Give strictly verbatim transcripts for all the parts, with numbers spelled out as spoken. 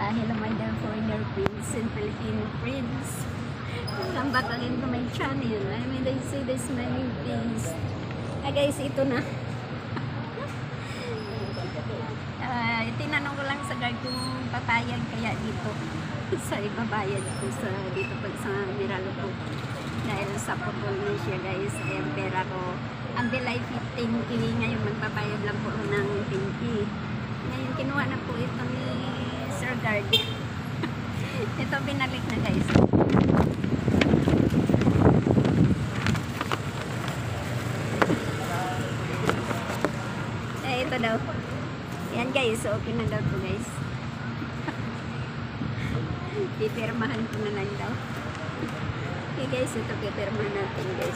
Uh, hello my dear foreigner friends and Filipino friends. Welcome back again to my channel. I mean, they say this smiling face. Ah guys, ito na. uh, tinanong ko lang sa guard kung papayag kaya dito sa ibabayad ko sa dito pag sa Meralco. Dahil sa putol na siya guys, ay ang pera ko. Ang bilay fifteen K, ngayon magbabayad lang po ng ten K. Ngayon kinuha na po ito ni Sir Guard. Ito binalik na guys. Eh ito daw. Yan guys, okay na daw to guys. Pipirmahan ko na lang daw. Okay guys, ito pipirmahan natin guys.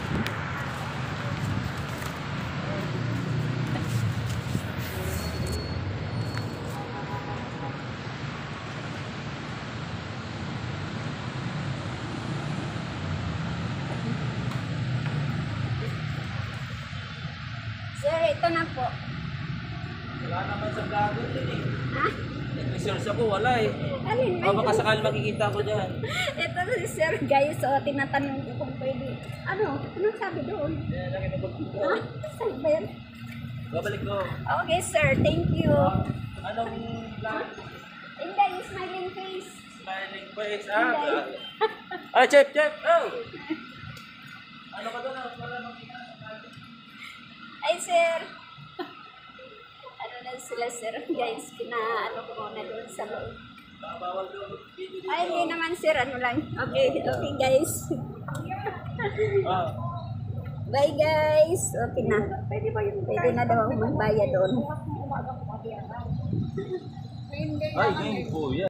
Sir, ito na po. Wala naman sa vlogger din eh. Ha? Nag-research ako, wala eh. Alin ba O baka sakali makikita ko dyan. ito si Sir guys, so tinatanong ko kung pwede. Ano? Anong sabi doon? Yan, laki na Ha? Saan ba yan? Babalik ko. Okay sir, thank you. Anong vlog? Hindi, smiling face. Smiling face. Ah, ah, chef, chef. Oh! Ano ka doon? Para makita. Ay sir. Ano na sila sir guys, pinaano ko muna doon sa loob. Bawal doon. Video dito. Ay hindi naman sir, ano lang. Okay, okay guys. Ah. Bye guys. Okay na. Pwede ba yun? Pwede na daw ako magbayad doon. Ay, game po yan.